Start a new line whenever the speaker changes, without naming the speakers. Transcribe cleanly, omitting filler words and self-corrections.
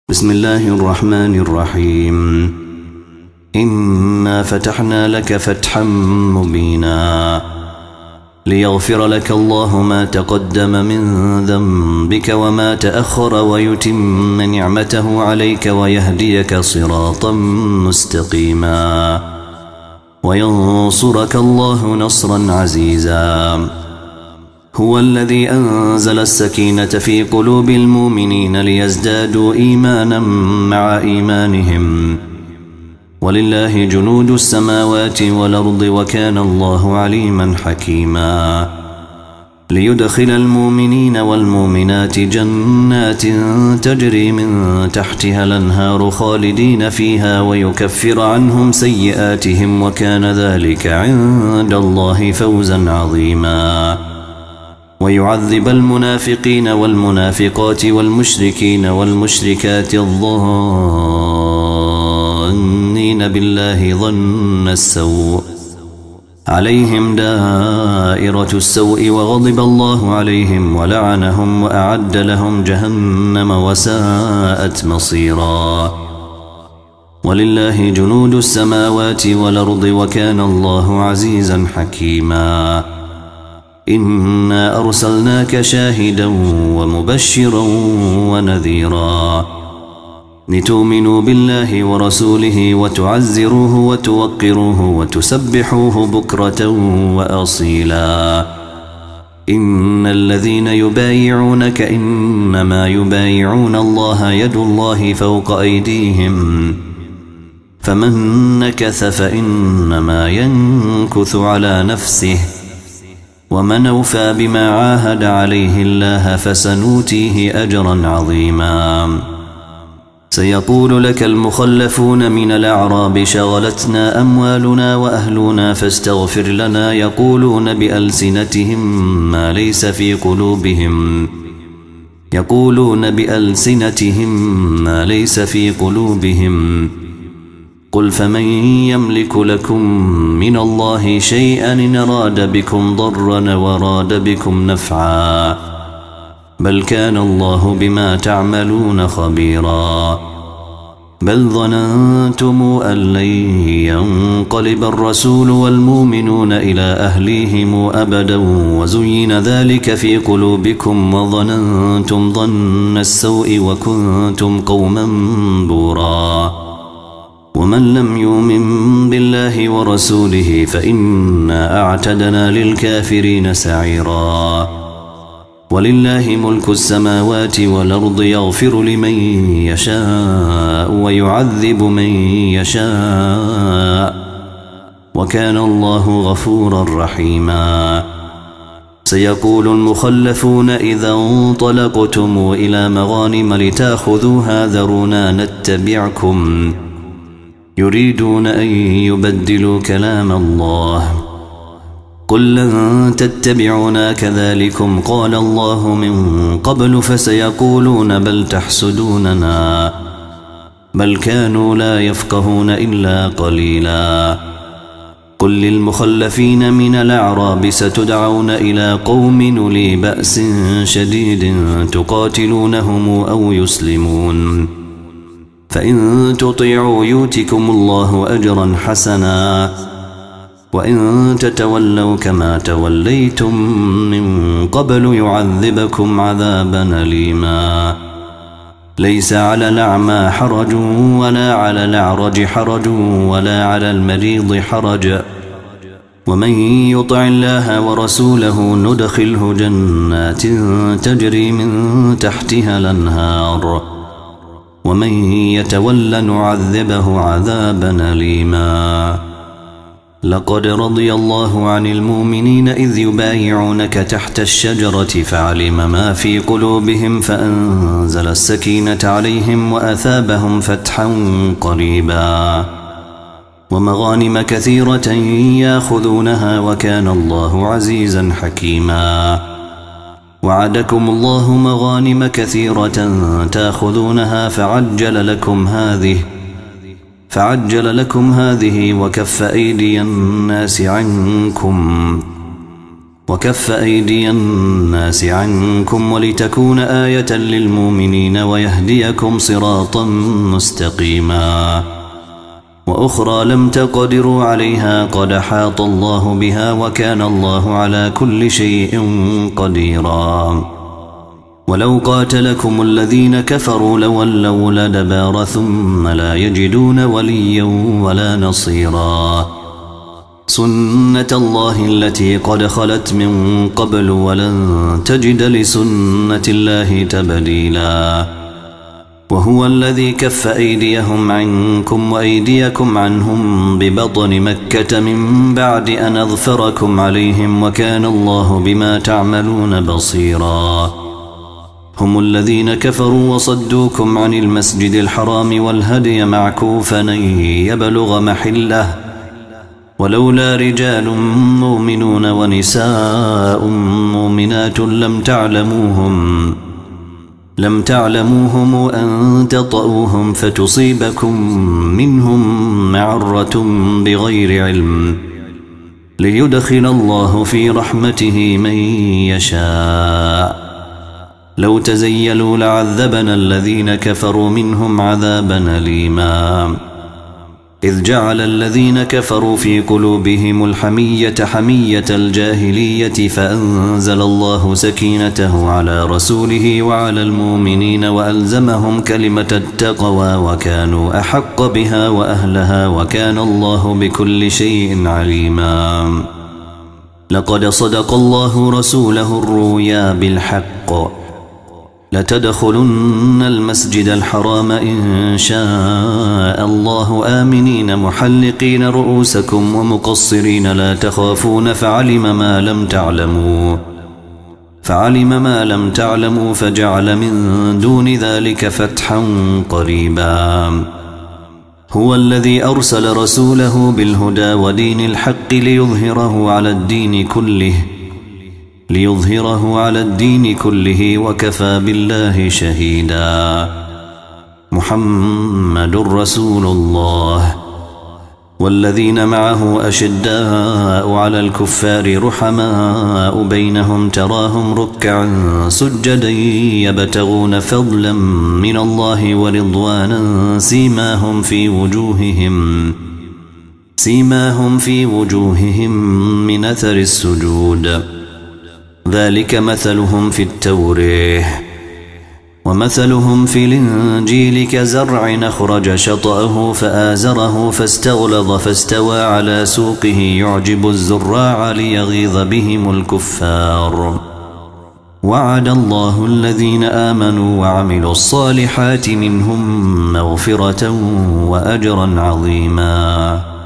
بسم الله الرحمن الرحيم. إنا فتحنا لك فتحا مبينا ليغفر لك الله ما تقدم من ذنبك وما تأخر ويتم نعمته عليك ويهديك صراطا مستقيما وينصرك الله نصرا عزيزا. هو الذي أنزل السكينة في قلوب المؤمنين ليزدادوا إيمانا مع إيمانهم ولله جنود السماوات والأرض وكان الله عليما حكيما. ليدخل المؤمنين والمؤمنات جنات تجري من تحتها الأنهار خالدين فيها ويكفر عنهم سيئاتهم وكان ذلك عند الله فوزا عظيما. ويعذب المنافقين والمنافقات والمشركين والمشركات الظانين بالله ظن السوء عليهم دائرة السوء وغضب الله عليهم ولعنهم وأعد لهم جهنم وساءت مصيرا. ولله جنود السماوات والأرض وكان الله عزيزا حكيما. إنا أرسلناك شاهدا ومبشرا ونذيرا لتؤمنوا بالله ورسوله وتعزروه وتوقروه وتسبحوه بكرة وأصيلا. إن الذين يبايعونك إنما يبايعون الله يد الله فوق أيديهم فمن نكث فإنما ينكث على نفسه ومن أوفى بما عاهد عليه الله فسنؤتيه أجرا عظيما. سيقول لك المخلفون من الأعراب شغلتنا أموالنا وأهلنا فاستغفر لنا يقولون بألسنتهم ما ليس في قلوبهم قل فمن يملك لكم من الله شيئا إن أراد بكم ضرا وراد بكم نفعا بل كان الله بما تعملون خبيرا. بل ظننتم أن لن ينقلب الرسول والمؤمنون إلى أهليهم أبدا وزين ذلك في قلوبكم وظننتم ظن السوء وكنتم قوما بورا. ومن لم يؤمن بالله ورسوله فإنا أعتدنا للكافرين سعيرا. ولله ملك السماوات والأرض يغفر لمن يشاء ويعذب من يشاء وكان الله غفورا رحيما. سيقول المخلفون إذا انطلقتم إلى مغانم لتأخذوها ذرونا نتبعكم يريدون أن يبدلوا كلام الله قل لن تتبعونا كذلكم قال الله من قبل فسيقولون بل تحسدوننا بل كانوا لا يفقهون إلا قليلا. قل للمخلفين من الأعراب ستدعون إلى قوم أولي بأس شديد تقاتلونهم أو يسلمون فإن تطيعوا يؤتكم الله أجرا حسنا وإن تتولوا كما توليتم من قبل يعذبكم عذابا أليما. ليس على الأعمى حرج ولا على الأعرج حرج ولا على المريض حرج ومن يطع الله ورسوله ندخله جنات تجري من تحتها الأنهار ومن يتول نعذبه عذابا أليما. لقد رضي الله عن المؤمنين إذ يبايعونك تحت الشجرة فعلم ما في قلوبهم فأنزل السكينة عليهم وأثابهم فتحا قريبا ومغانم كثيرة ياخذونها وكان الله عزيزا حكيما. وعدكم الله مغانم كثيرة تاخذونها فعجل لكم هذه وكف أيدي الناس عنكم وكف أيدي الناس عنكم ولتكون آية للمؤمنين ويهديكم صراطا مستقيما وأخرى لم تقدروا عليها قد حاط الله بها وكان الله على كل شيء قديرا ولو قاتلكم الذين كفروا لولوا الأدبار ثم لا يجدون وليا ولا نصيرا سنة الله التي قد خلت من قبل ولن تجد لسنة الله تبديلا وهو الذي كف أيديهم عنكم وأيديكم عنهم ببطن مكة من بعد أن أظفركم عليهم وكان الله بما تعملون بصيرا هم الذين كفروا وصدوكم عن المسجد الحرام والهدي معكوفا أن يبلغ محله ولولا رجال مؤمنون ونساء مؤمنات لم تعلموهم أن تطؤوهم فتصيبكم منهم معرة بغير علم ليدخل الله في رحمته من يشاء لو تزيلوا لعذبنا الذين كفروا منهم عذابا أليما إذ جعل الذين كفروا في قلوبهم الحمية حمية الجاهلية فأنزل الله سكينته على رسوله وعلى المؤمنين وألزمهم كلمة التقوى وكانوا أحق بها وأهلها وكان الله بكل شيء عليما لقد صدق الله رسوله الرؤيا بالحق لتدخلن المسجد الحرام إن شاء الله آمنين محلقين رؤوسكم ومقصرين لا تخافون فعلم ما لم تعلموا فجعل من دون ذلك فتحا قريبا هو الذي أرسل رسوله بالهدى ودين الحق ليظهره على الدين كله وكفى بالله شهيدا محمد رسول الله والذين معه أشداء على الكفار رحماء بينهم تراهم ركعا سجدا يبتغون فضلا من الله ورضوانا سيماهم في وجوههم من أثر السجود ذلك مثلهم في التوراة ومثلهم في الإنجيل كزرع أخرج شطأه فآزره فاستغلظ فاستوى على سوقه يعجب الزراع ليغيظ بهم الكفار وعد الله الذين آمنوا وعملوا الصالحات منهم مغفرة وأجرا عظيما